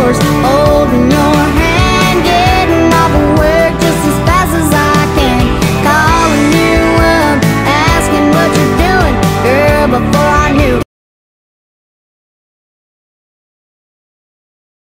hours, holding your hand, getting off of work just as fast as I can, calling you up, asking what you're doing, girl, before I knew